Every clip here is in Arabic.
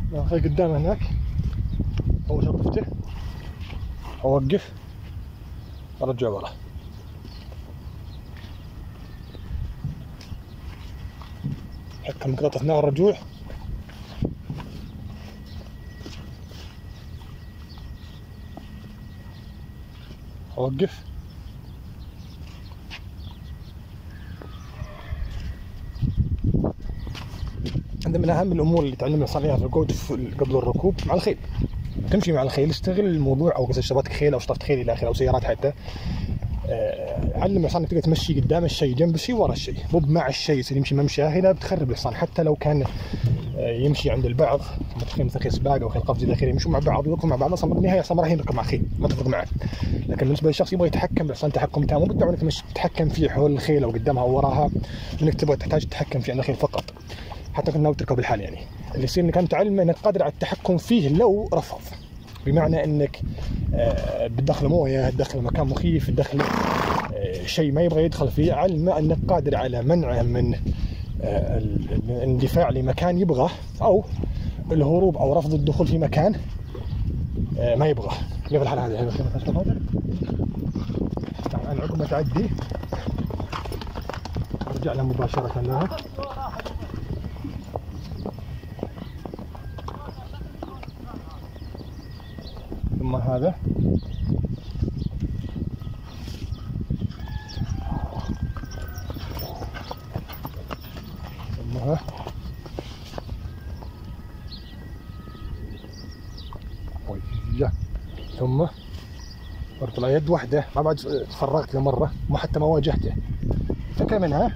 الخيل قدام هناك، أول شي وقفته أوقف أرجع ورا. حكم قطعة أثناء الرجوع، أوقف عندنا من أهم الأمور اللي تعلمنا صنيعها في القود قبل الركوب مع الخيل. تمشي مع الخيل، استغل الموضوع، أو قصة شطرات خيل أو شطرات خيل إلى آخره، أو سيارات حتى. علم الحصان انك تقدر تمشي قدام الشيء، جنب الشيء، ورا الشيء، مو مع الشيء يصير يمشي ممشاه. هنا بتخرب الحصان. حتى لو كان يمشي عند البعض مثل خيل سباق او خيل قفز الى اخره، يمشوا مع بعض ويركبوا مع بعض، اصلا بالنهايه اصلا ما راح يركب مع خيل، ما تفرق معه. لكن بالنسبه للشخص يبغى يتحكم بالحصان تحكم تام، مو بالدعوه انك تتحكم فيه حول الخيل او قدامها او وراها، انك تبغى تحتاج تتحكم فيه عند الخيل فقط، حتى كنت ناوي تركب الحال. يعني اللي يصير انك انت تعلمه انك قادر على التحكم فيه لو رفض، بمعنى انك بتدخل مويه، تدخل مكان مخيف، تدخل شيء ما يبغى يدخل فيه، علمه انك قادر على منعه من الاندفاع لمكان يبغاه، او الهروب او رفض الدخول في مكان ما يبغاه. كيف الحال هذه؟ طبعا عقب ما تعدي ارجع لها مباشره لها. ثم هذا ثم برطلع يد واحدة، ما بعد تفرغت لمرة، ما حتى ما واجهته. فكرة منها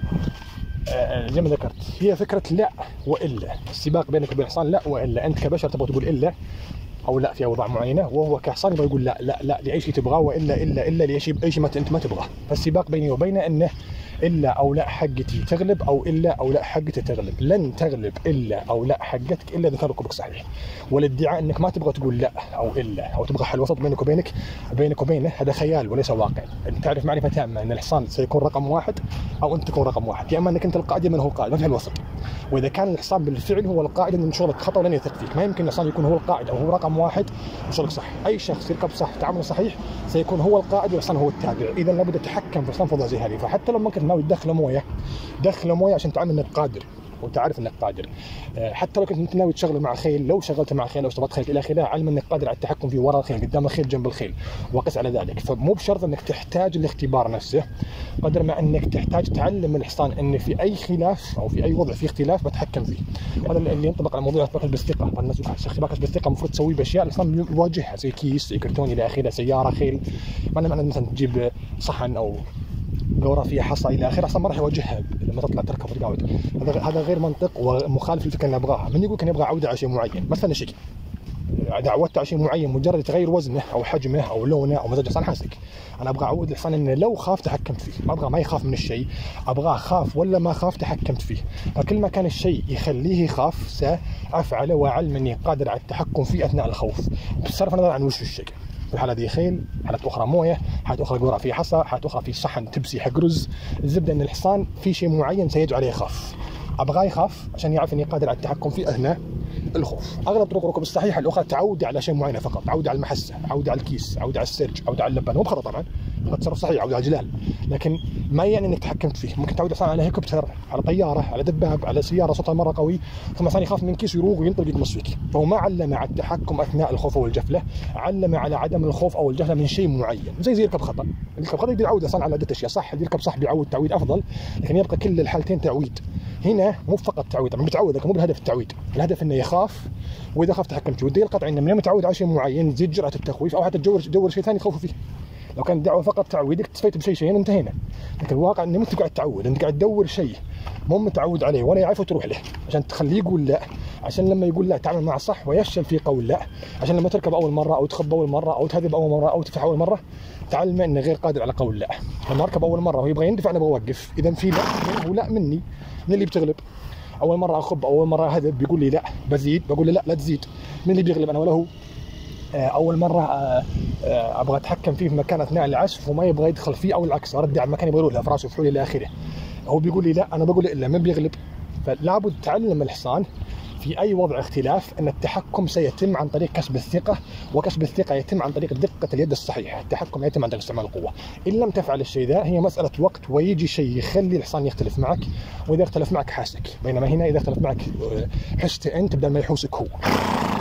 زي ما ذكرت، هي فكرة لا وإلا. السباق بينك وبين الحصان لا وإلا. أنت كبشر تبغى تقول إلا أو لا في أوضاع معينة، وهو كحصان يبغى يقول لا لا لا لأي شيء تبغاه، وإلا إلا لأي شيء ما أنت ما تبغاه. فالسباق بيني وبينه أنه إلا أو لا حقتي تغلب، أو إلا أو لا حقتي تغلب. لن تغلب إلا أو لا حقتك إلا إذا كان ركوبك صحيح. والادعاء أنك ما تبغى تقول لا أو إلا، أو تبغى حل وسط بينك وبينه، هذا خيال وليس واقع. أنت تعرف معرفة تامة أن الحصان سيكون رقم واحد أو أنت تكون رقم واحد، يا إما أنك أنت القائد يا إما هو القائد، ما في الوسط. وإذا كان الحصان بالفعل هو القائد، أن شغلك خطأ ولن يثق فيك. ما يمكن الحصان يكون هو القائد أو هو رقم واحد وشغلك صح. أي شخص يركب صح تعامله صحيح سيكون هو القائد والحصان هو التابع. إذا لابد تتحكم في الحصان في وضع زي هذه. فحتى لو ما كنت ناوي تدخله مويه، دخله مويه عشان تعلم انك قادر وتعرف انك قادر. حتى لو كنت ناوي تشغله مع خيل، لو شغلته مع خيل او اشتبطت خيل الى اخره، علم انك قادر على التحكم فيه ورا الخيل، قدام الخيل، جنب الخيل، وقس على ذلك. فمو بشرط انك تحتاج الاختبار نفسه، قدر ما انك تحتاج تعلم الحصان ان في اي خلاف او في اي وضع فيه اختلاف بتحكم فيه. هذا اللي ينطبق على موضوع اختباق بالثقه. الناس اختباق بالثقه المفروض تسويه باشياء الحصان يواجهها، زي كيس، زي كرتون الى اخره، سياره، خيل. معنى مثلا تجيب صحن او قورة فيها حصى الى اخره، اصلا ما راح يواجهها لما تطلع تركب وتقعد. هذا غير منطق ومخالف للفكره اللي نبغاها. من يقول كان يبغى عوده على شيء معين، مثلا شيء دعوته على شيء معين، مجرد تغير وزنه او حجمه او لونه او مزاج الحصان حاسك. انا ابغى اعود الحصان انه لو خاف تحكمت فيه، ما ابغى ما يخاف من الشيء، ابغاه خاف ولا ما خاف تحكمت فيه. فكل ما كان الشيء يخليه يخاف سافعله، واعلم اني قادر على التحكم فيه اثناء الخوف، بصرف النظر عن وش الشيء. في الحالة هذه خيل، حالات أخرى موية، حالات أخرى قرى في حصى، حالات أخرى في صحن تبسي حق رز. الزبدة أن الحصان في شيء معين سيجعله يخاف، أبغاه يخاف عشان يعرف إني قادر على التحكم فيه أثناء الخوف. أغلب طرق الركوب الصحيحة الأخرى تعود على شيء معين فقط، تعود على المحسة، تعود على الكيس، تعود على السرج، تعود على اللبن. مو بخطأ طبعا، هذا تصرف صحيح، تعود على الجلال، لكن ما يعني انك تحكمت فيه. ممكن تعود الحصان على هليكوبتر، على طياره، على دباب، على سياره صوتها مره قوي، ثم الحصان يخاف من كيس ويروق وينطلق يقمص فيك. فهو ما علم على التحكم اثناء الخوف او الجفله، علم على عدم الخوف او الجفله من شيء معين. زي يركب خطا، يركب خطا يقدر يعود الحصان على عده اشياء. صح يركب صح بيعود تعويد افضل، لكن يبقى كل الحالتين تعويد. هنا مو فقط تعويد، طبعا بتعود لكن مو بالهدف التعويد، الهدف انه يخاف، واذا خاف تحكمت فيه. والدليل القطعي انه من متعود على شيء معين تزيد جرأة التخويف، او حتى تدور شيء ثاني تخوف فيه. لو كانت الدعوه فقط تعويدك اكتفيت بشيئين انتهينا. لكن الواقع انك انت قاعد تعود، انت قاعد تدور شيء مو متعود عليه ولا يعرفه تروح له عشان تخليه يقول لا، عشان لما يقول لا تعامل معه صح ويفشل في قول لا، عشان لما تركب اول مره او تخب اول مره او تهذب اول مره او تفتح اول مره تعلم انه غير قادر على قول لا. لما اركب اول مره ويبغى يندفع انا بوقف، اذا في لا هو لا مني، من اللي بتغلب؟ اول مره اخب، اول مره هذب، بيقول لي لا بزيد، بقول له لا لا تزيد، من اللي بيغلب انا ولا هو؟ اول مره ابغى اتحكم فيه في مكان اثناء العزف وما يبغى يدخل فيه، او العكس ارد على المكان يبغى يروح له في راسه وفحولي الى اخره، هو بيقول لي لا انا بقول له الا، من بيغلب؟ فلا بد تعلم الحصان في أي وضع اختلاف أن التحكم سيتم عن طريق كسب الثقة، وكسب الثقة يتم عن طريق دقة اليد الصحيحة. التحكم يتم عن طريق استعمال القوة. إن لم تفعل الشيء ذا هي مسألة وقت ويجي شيء يخلي الحصان يختلف معك، وإذا اختلف معك حاسك، بينما هنا إذا اختلف معك حسته أنت بدل ما يحوسك هو.